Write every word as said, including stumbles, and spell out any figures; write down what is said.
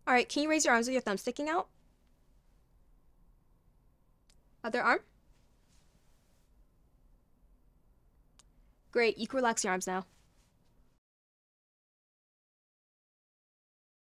All right, can you raise your arms with your thumb sticking out? Other arm. Great, you can relax your arms now.